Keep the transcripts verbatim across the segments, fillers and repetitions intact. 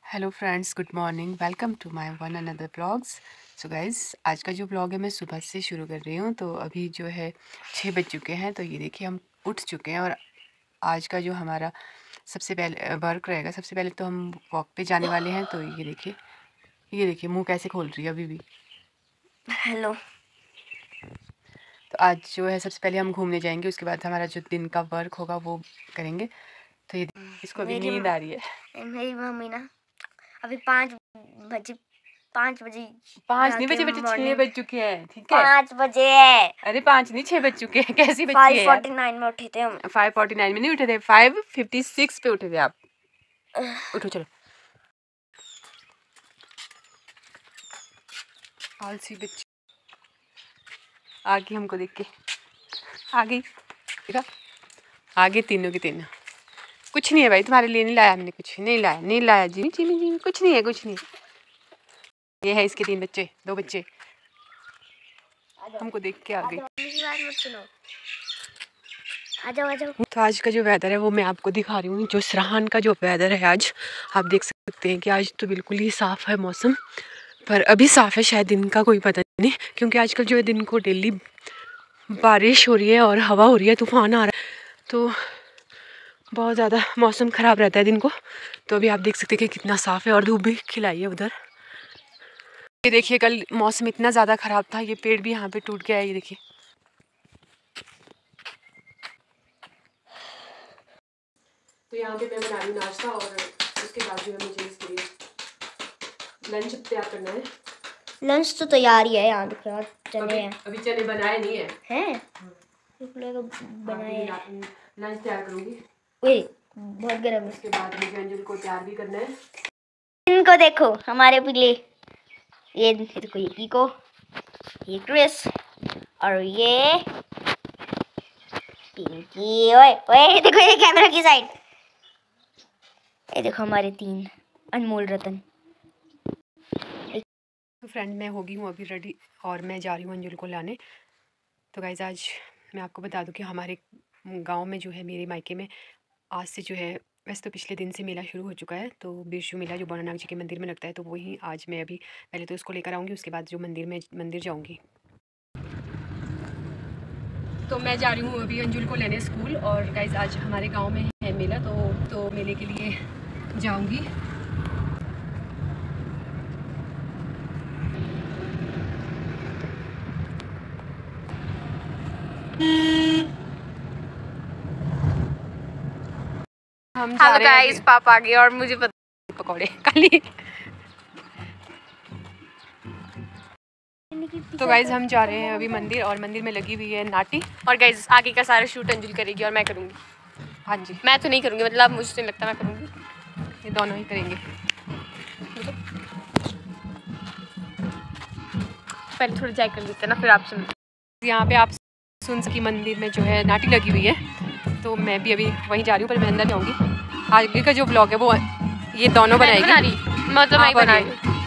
Hello friends, good morning. Welcome to my one another vlogs. So guys, आज का जो vlog है मैं सुबह से शुरू कर रही हूँ। तो अभी जो है छः बज चुके हैं। तो ये देखिए हम उठ चुके हैं और आज का जो हमारा सबसे पहले वर्क रहेगा, सबसे पहले तो हम वॉक पे जाने वाले हैं। तो ये देखिए ये देखिए मुंह कैसे खोल रही है अभी भी। हेलो। तो आज जो है सबसे पहले हम घूमने जाएंगे, उसके बाद हमारा जो दिन का वर्क होगा वो करेंगे। तो ये इसको अभी नींद आ रही है। मेरी मम्मी ना अभी पाँच बजे पाँच बजे पाँच नहीं बजे बजे छः बज चुके हैं। ठीक है, पाँच बजे है। अरे पाँच नहीं छः बज चुके हैं। कैसी बच्ची है फाइव यार। फोर्टी नाइन में उठे थे हम। फाइव फोर्टी नाइन में नहीं उठे थे, फाइव फिफ्टी सिक्स पे उठे थे आप। उठो चलो। आलसी बच्ची आगे हमको देख के आगे देखा, आगे तीनों की तीनों। कुछ नहीं है भाई, तुम्हारे लिए नहीं लाया हमने, कुछ नहीं लाया नहीं लाया जी जी जी कुछ नहीं है कुछ नहीं। ये है इसके तीन बच्चे, दो बच्चे हमको देख के आ गई। तो आज का जो वेदर है वो मैं आपको दिखा रही हूँ। जो सराहन का जो वेदर है आज, आप देख सकते हैं कि आज तो बिल्कुल ही साफ़ है मौसम। पर अभी साफ़ है, शायद दिन का कोई पता नहीं, क्योंकि आजकल जो है दिन को डेली बारिश हो रही है और हवा हो रही है, तूफान आ रहा है, तो बहुत ज़्यादा मौसम ख़राब रहता है दिन को। तो अभी आप देख सकते हैं कि कितना साफ़ है और धूप भी खिलाई है उधर। ये देखिए कल मौसम इतना ज़्यादा ख़राब था, ये पेड़ भी यहाँ पे टूट गया है। ये देखिए, तो यहाँ पे मैं बना रही हूँ नाश्ता और उसके बाद जो है मुझे इसके लिए लंच तैयार करना है। लंच तो तैयार ही है, यहाँ दिख रहा चने हैं। अभी चने बनाए नहीं है हैं बनाए। लंच तैयार करूँगी। ओए बहुत गर्म है। उसके बाद मुझे अंजुल को तैयार भी करना है। इनको देखो हमारे पिले, ये देखो, ये को, ये क्रिस और ये पिंकी। ओए ओए देखो ये कैमरा की साइड, ये देखो हमारे तीन अनमोल रतन। तो फ्रेंड मैं होगी हूँ अभी रेडी और मैं जा रही हूँ अंजुल को लाने। तो गाइस आज मैं आपको बता दूँ कि हमारे गांव में जो है, मेरे मायके में आज से जो है, वैसे तो पिछले दिन से मेला शुरू हो चुका है। तो बिरशु मेला जो भोलानाथ जी के मंदिर में लगता है, तो वही आज मैं अभी पहले तो उसको लेकर आऊँगी, उसके बाद जो मंदिर में मंदिर जाऊँगी। तो मैं जा रही हूँ अभी अंजुल को लेने स्कूल। और गाइस आज हमारे गाँव में है मेला, तो तो मेले के लिए जाऊँगी। हम जा रहे हैं। गाइस पापा आ गए और मुझे पता पकौड़े खाली। तो गाइस हम जा रहे हैं अभी मंदिर, और मंदिर में लगी हुई है नाटी। और गाइस आगे का सारा शूट अंजुल करेगी और मैं करूँगी। हाँ जी, मैं तो नहीं करूँगी, मतलब मुझसे लगता मैं करूँगी, ये दोनों ही करेंगे। पहले थोड़ा चेक कर लेते हैं ना, फिर आप सुन। यहाँ पे आप सुन सकी मंदिर में जो है नाटी लगी हुई है, तो मैं भी अभी वहीं जा रही हूँ, पर मैं अंदर जाऊँगी। आगे का जो ब्लॉग है वो ये दोनों बनाएगी, मतलब मैं बना रही हूँ।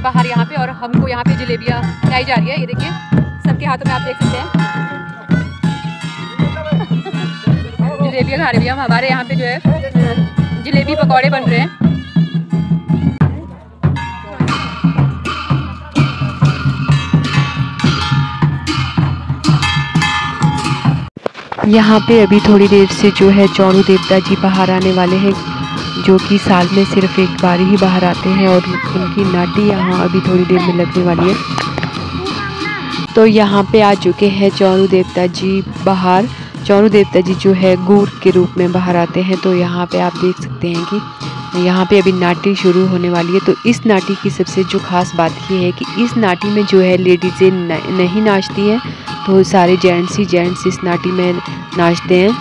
बाहर यहाँ पे, और हमको यहाँ पे जलेबियाँ खिलाई जा रही है। ये देखिए सबके हाथों में, आप देख सकते हैं जलेबियाँ खा रहे हैं हम। हमारे यहाँ पे जो है जलेबी पकौड़े बन रहे हैं। यहाँ पे अभी थोड़ी देर से जो है चौरू देवता जी बाहर आने वाले हैं, जो कि साल में सिर्फ एक बार ही बाहर आते हैं, और उनकी नाटी यहाँ अभी थोड़ी देर में लगने वाली है। तो यहाँ पे आ चुके हैं चौरू देवता जी बाहर। चौरू देवता जी जो है गुड़ के रूप में बाहर आते हैं। तो यहाँ पे आप देख सकते हैं कि यहाँ पे अभी नाटी शुरू होने वाली है। तो इस नाटी की सबसे जो ख़ास बात ये है कि इस नाटी में जो है लेडीज़ें नहीं नाचती हैं, तो सारे जेंट्स ही जेंट्स इस नाटी में नाचते हैं।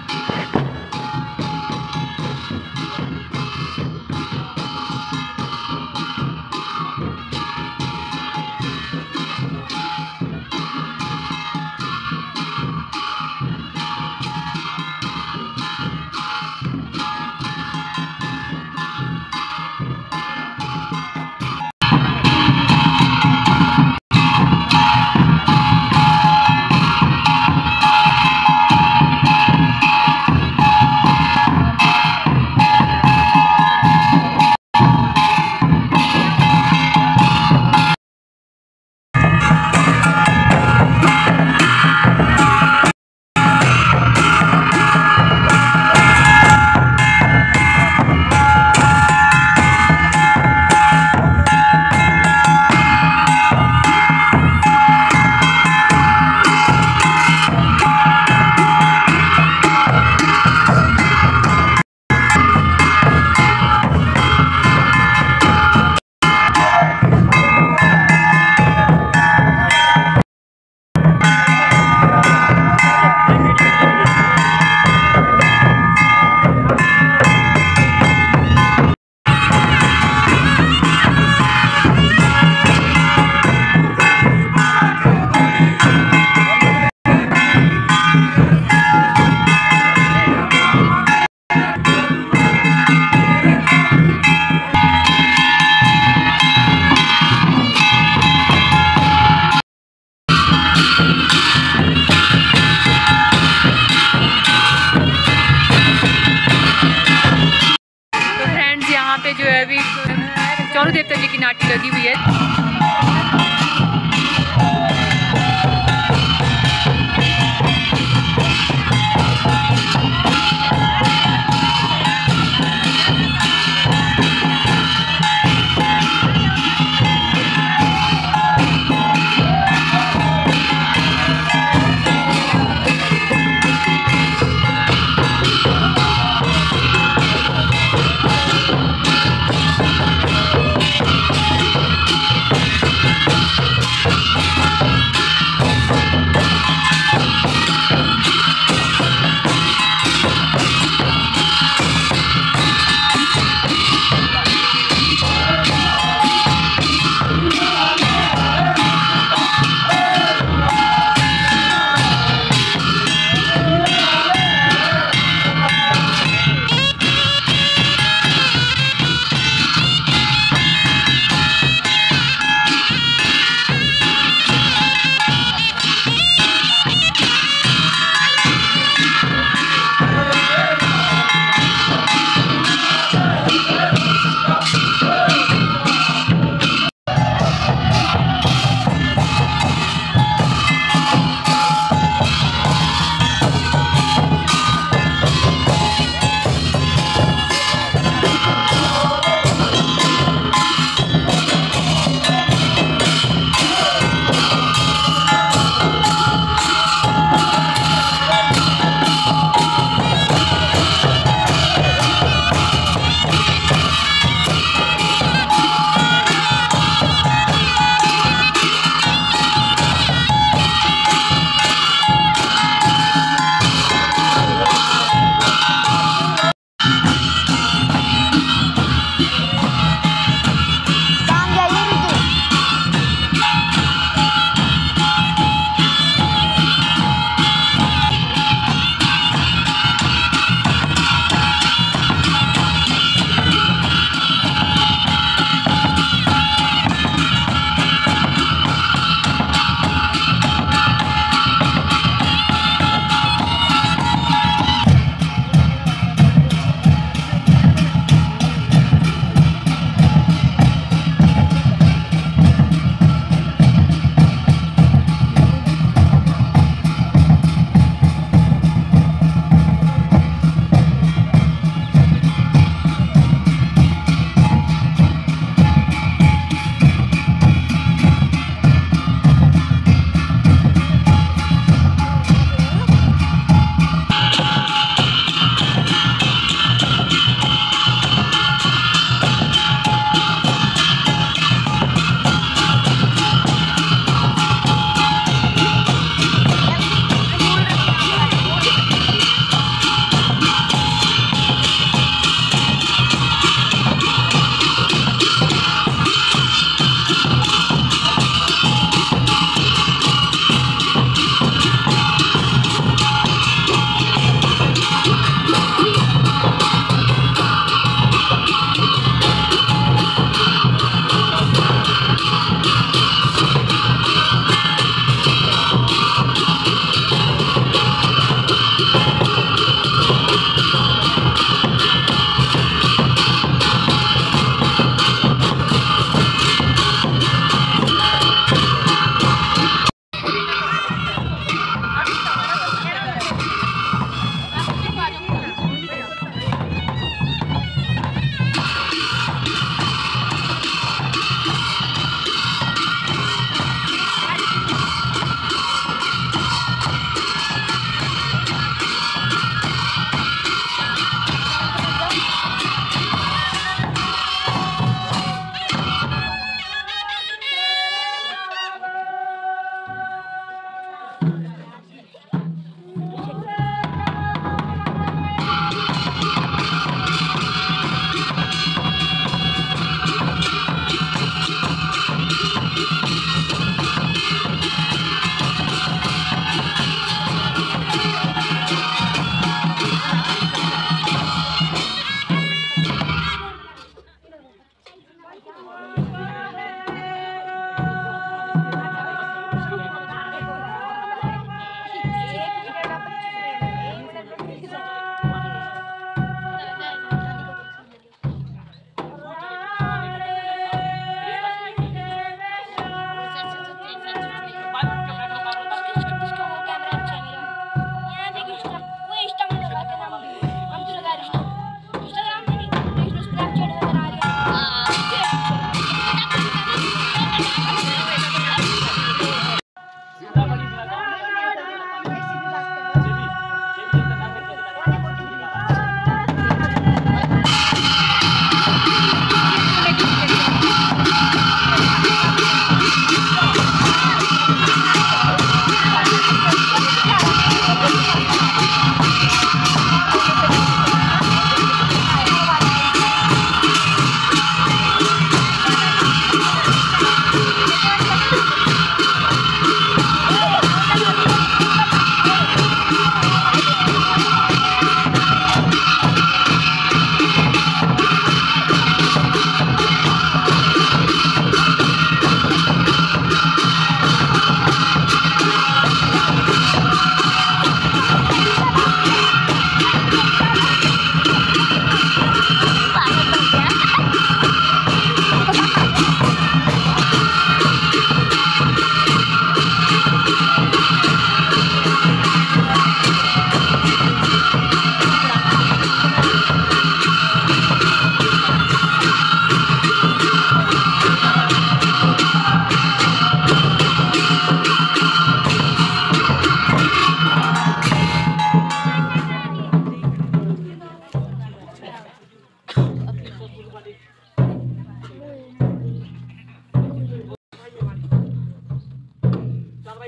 पे जो है अभी चौरू देवता जी की नाटी लगी हुई है।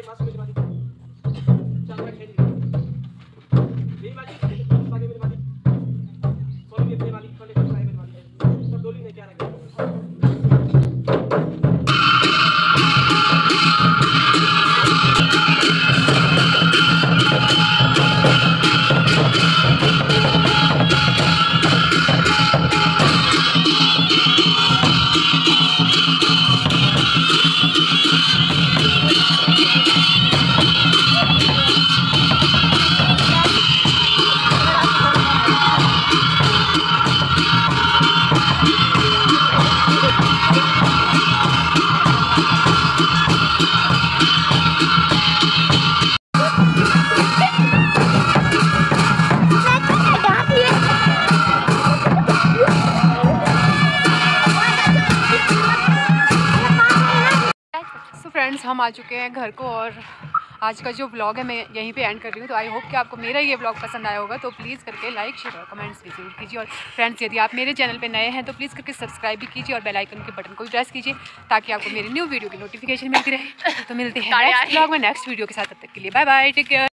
फ्रेंड्स हम आ चुके हैं घर को और आज का जो व्लॉग है मैं यहीं पे एंड कर रही हूँ। तो आई होप कि आपको मेरा ये व्लॉग पसंद आया होगा। तो प्लीज़ करके लाइक शेयर और कमेंट्स भी जरूर कीजिए। और फ्रेंड्स यदि आप मेरे चैनल पे नए हैं तो प्लीज़ करके सब्सक्राइब भी कीजिए और बेल आइकन के बटन को भी प्रेस कीजिए ताकि आपको मेरी न्यू वीडियो की नोटिफिकेशन मिलती रहे। तो मिलते हैं नेक्स्ट व्लॉग में नेक्स्ट वीडियो के साथ। तब तक के लिए बाय बाय, टेक केयर।